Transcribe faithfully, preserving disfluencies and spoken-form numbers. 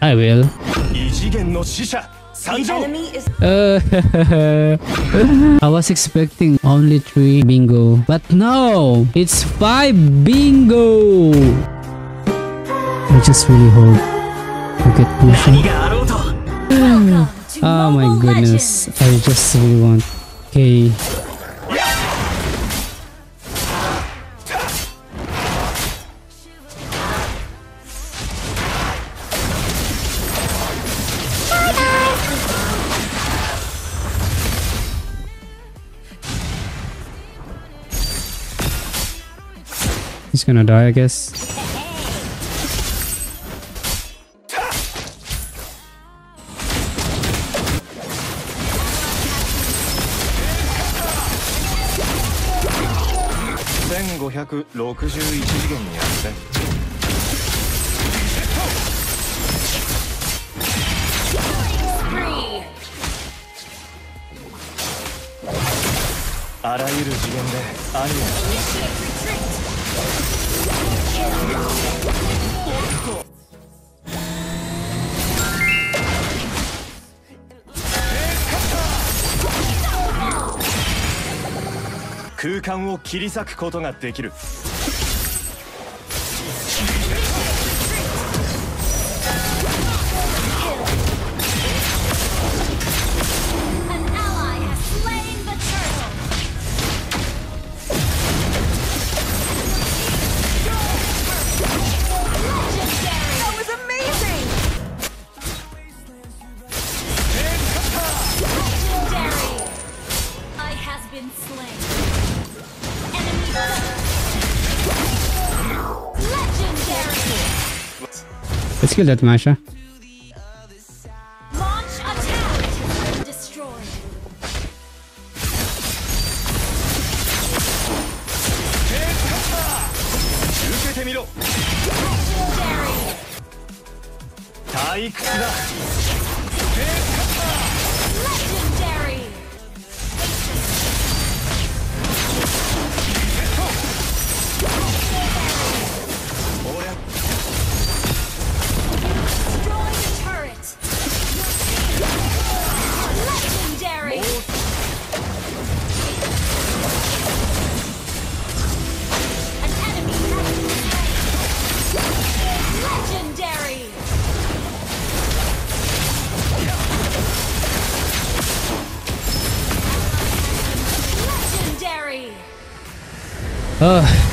I will. 異次元の使者参上。 Uh, I was expecting only three bingo, but no, it's five bingo. I just really hope to get pushing. Oh my goodness, I just really want. Okay. He's gonna die, I guess. 千五百六十一次元にあるね。あらゆる次元でアニメ。 空間を切り裂くことができる。 Let's kill that Masha. Launch attack. Destroy. Legendary. 退屈だ。 Legendary. Oh.